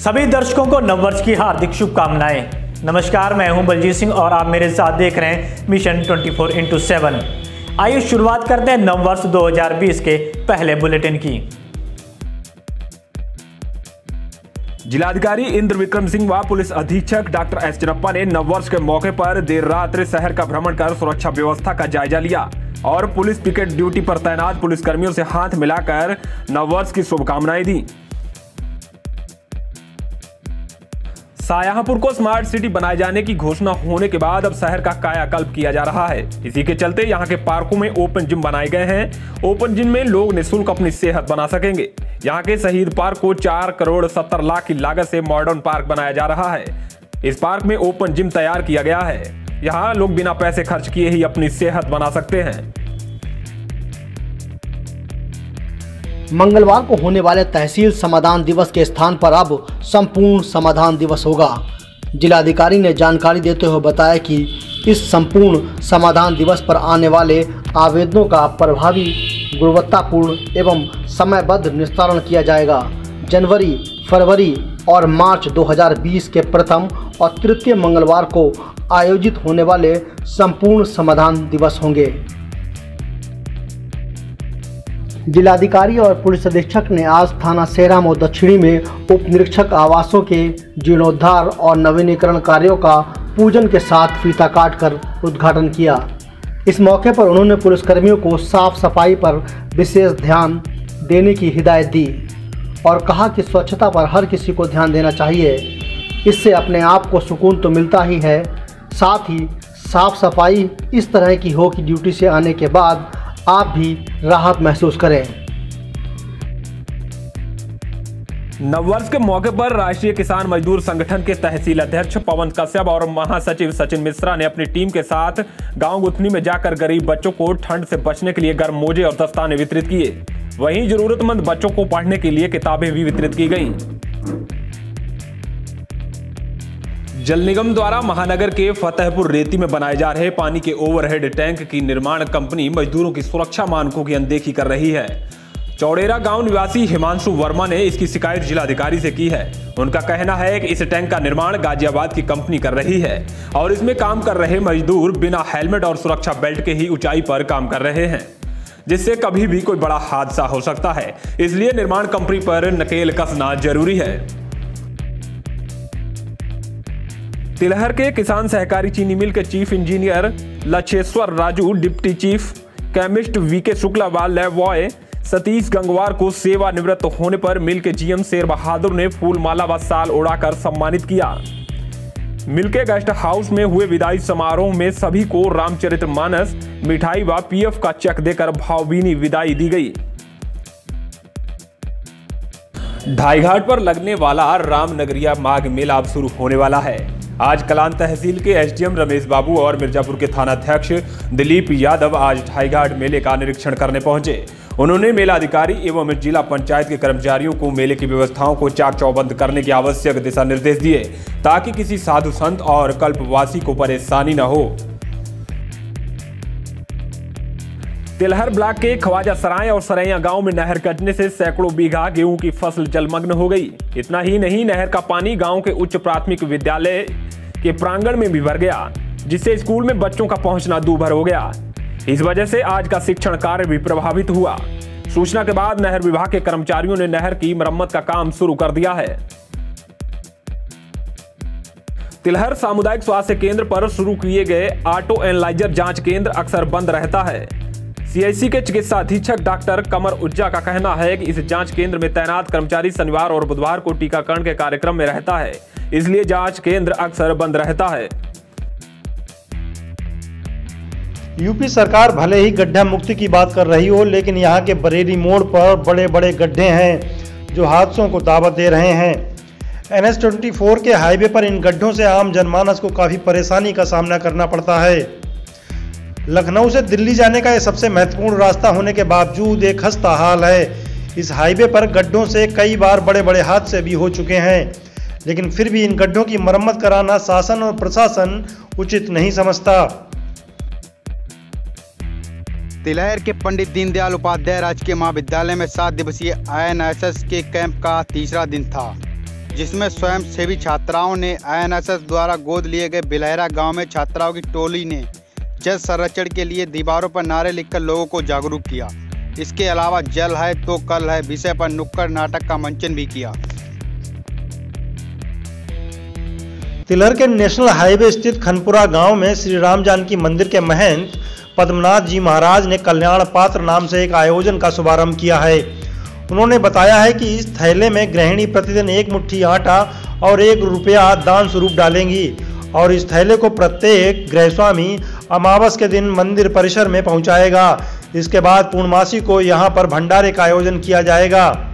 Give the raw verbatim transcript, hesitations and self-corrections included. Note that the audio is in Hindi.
सभी दर्शकों को नववर्ष की हार्दिक शुभकामनाएं। नमस्कार, मैं हूं बलजीत सिंह और आप मेरे साथ देख रहे हैं मिशन चौबीस इंटू सेवन। आइए शुरुआत करते हैं नववर्ष दो हज़ार बीस के पहले बुलेटिन की। जिलाधिकारी इंद्र विक्रम सिंह व पुलिस अधीक्षक डॉक्टर एस चन्नप्पा ने नववर्ष के मौके पर देर रात शहर का भ्रमण कर सुरक्षा व्यवस्था का जायजा लिया और पुलिस पिकेट ड्यूटी पर तैनात पुलिसकर्मियों से हाथ मिलाकर नववर्ष की शुभकामनाएं दी। शाहजहांपुर को स्मार्ट सिटी बनाए जाने की घोषणा होने के बाद अब शहर का कायाकल्प किया जा रहा है। इसी के चलते यहां के पार्कों में ओपन जिम बनाए गए हैं। ओपन जिम में लोग निःशुल्क अपनी सेहत बना सकेंगे। यहां के शहीद पार्क को चार करोड़ सत्तर लाख की लागत से मॉडर्न पार्क बनाया जा रहा है। इस पार्क में ओपन जिम तैयार किया गया है। यहां लोग बिना पैसे खर्च किए ही अपनी सेहत बना सकते हैं। मंगलवार को होने वाले तहसील समाधान दिवस के स्थान पर अब संपूर्ण समाधान दिवस होगा। जिलाधिकारी ने जानकारी देते हुए बताया कि इस संपूर्ण समाधान दिवस पर आने वाले आवेदनों का प्रभावी, गुणवत्तापूर्ण एवं समयबद्ध निस्तारण किया जाएगा। जनवरी, फरवरी और मार्च दो हज़ार बीस के प्रथम और तृतीय मंगलवार को आयोजित होने वाले संपूर्ण समाधान दिवस होंगे। जिलाधिकारी और पुलिस अधीक्षक ने आज थाना सेरामऊ दक्षिणी में उप निरीक्षक आवासों के जीर्णोद्धार और नवीनीकरण कार्यों का पूजन के साथ फीता काटकर उद्घाटन किया। इस मौके पर उन्होंने पुलिसकर्मियों को साफ सफाई पर विशेष ध्यान देने की हिदायत दी और कहा कि स्वच्छता पर हर किसी को ध्यान देना चाहिए। इससे अपने आप को सुकून तो मिलता ही है, साथ ही साफ सफाई इस तरह की हो कि ड्यूटी से आने के बाद आप भी राहत महसूस करें। नववर्ष के मौके पर राष्ट्रीय किसान मजदूर संगठन के तहसील अध्यक्ष पवन कश्यप और महासचिव सचिन मिश्रा ने अपनी टीम के साथ गांव गुथनी में जाकर गरीब बच्चों को ठंड से बचने के लिए गर्म मोजे और दस्ताने वितरित किए। वहीं जरूरतमंद बच्चों को पढ़ने के लिए किताबें भी वितरित की गईं। जल निगम द्वारा महानगर के फतेहपुर रेती में बनाए जा रहे पानी के ओवरहेड टैंक की निर्माण कंपनी मजदूरों की सुरक्षा मानकों की अनदेखी कर रही है। चौड़ेरा गांव निवासी हिमांशु वर्मा ने इसकी शिकायत जिलाधिकारी से की है। उनका कहना है कि इस टैंक का निर्माण गाजियाबाद की कंपनी कर रही है और इसमें काम कर रहे मजदूर बिना हेलमेट और सुरक्षा बेल्ट के ही ऊंचाई पर काम कर रहे हैं, जिससे कभी भी कोई बड़ा हादसा हो सकता है। इसलिए निर्माण कंपनी पर नकेल कसना जरूरी है। तिलहर के किसान सहकारी चीनी मिल के chief engineer Lakshweshwar Raju, deputy chief chemist V K Shukla व लैब बॉय सतीश गंगवार को सेवानिवृत्त होने पर मिल के जीएम शेर बहादुर ने फूल माला व साल उड़ाकर सम्मानित किया। मिल के गेस्ट हाउस में हुए विदाई समारोह में सभी को रामचरितमानस, मिठाई व पीएफ का चेक देकर भावभीनी विदाई दी गई। ढाईघाट पर लगने वाला रामनगरिया माघ मेला अब शुरू होने वाला है। आज कलान तहसील के एसडीएम रमेश बाबू और मिर्जापुर के थानाध्यक्ष दिलीप यादव आज ढाईघाट मेले का निरीक्षण करने पहुंचे। उन्होंने मेलाधिकारी एवं जिला पंचायत के कर्मचारियों को मेले की व्यवस्थाओं को चाक चौबंद करने के आवश्यक दिशा निर्देश दिए ताकि किसी साधु संत और कल्पवासी को परेशानी न हो। तिलहर ब्लॉक के ख्वाजा सराय और सरैया गांव में नहर कटने से सैकड़ों बीघा गेहूं की फसल जलमग्न हो गई। इतना ही नहीं, नहर का पानी गांव के उच्च प्राथमिक विद्यालय के प्रांगण में भी भर गया, जिससे स्कूल में बच्चों का पहुंचना दूभर हो गया। इस वजह से आज का शिक्षण कार्य भी प्रभावित हुआ। सूचना के बाद नहर विभाग के कर्मचारियों ने नहर की मरम्मत का काम शुरू कर दिया है। तिलहर सामुदायिक स्वास्थ्य केंद्र पर शुरू किए गए ऑटो एनालाइजर जांच केंद्र अक्सर बंद रहता है। सीआईसी के चिकित्सा अधीक्षक डॉक्टर कमर उज्जा का कहना है कि इस जांच केंद्र में तैनात कर्मचारी शनिवार और बुधवार को टीकाकरण के कार्यक्रम में रहता है, इसलिए जांच केंद्र अक्सर बंद रहता है। यूपी सरकार भले ही गड्ढा मुक्ति की बात कर रही हो, लेकिन यहाँ के बरेली मोड़ पर बड़े बड़े गड्ढे हैं जो हादसों को दावत दे रहे हैं। एन एच चौबीस के हाईवे पर इन गड्ढों से आम जनमानस को काफ़ी परेशानी का सामना करना पड़ता है। लखनऊ से दिल्ली जाने का यह सबसे महत्वपूर्ण रास्ता होने के बावजूद एक खस्ता हाल है। इस हाईवे पर गड्ढों से कई बार बड़े बड़े हादसे भी हो चुके हैं, लेकिन फिर भी इन गड्ढों की मरम्मत कराना शासन और प्रशासन उचित नहीं समझता। तिलहर के पंडित दीनदयाल उपाध्याय राजकीय महाविद्यालय में सात दिवसीय आई एन एस एस के कैंप का तीसरा दिन था। जिसमें स्वयंसेवी छात्राओं ने आई एन एस एस द्वारा गोद लिए गए बिलहरा गांव में छात्राओं की टोली ने जल संरक्षण के लिए दीवारों पर नारे लिखकर लोगों को जागरूक किया। इसके अलावा जल है तो कल है विषय पर नुक्कड़ नाटक का मंचन भी किया। तिलहर के नेशनल हाईवे स्थित खनपुरा गांव में श्री राम जानकी मंदिर के महंत पद्मनाथ जी महाराज ने कल्याण पात्र नाम से एक आयोजन का शुभारंभ किया है। उन्होंने बताया है कि इस थैले में गृहिणी प्रतिदिन एक मुट्ठी आटा और एक रुपया दान स्वरूप डालेंगी और इस थैले को प्रत्येक गृहस्वामी अमावस के दिन मंदिर परिसर में पहुंचाएगा। इसके बाद पूर्णमासी को यहां पर भंडारे का आयोजन किया जाएगा।